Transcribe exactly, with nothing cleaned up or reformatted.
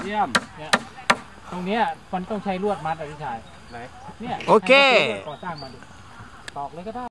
เยี่ยมเนี่ยตรงเนี้ยมันต้องใช้ลวดมัดอ่ะพี่ชายไหนเนี่ยโอเคก่อสร้างมาดูตอกเลยก็ได้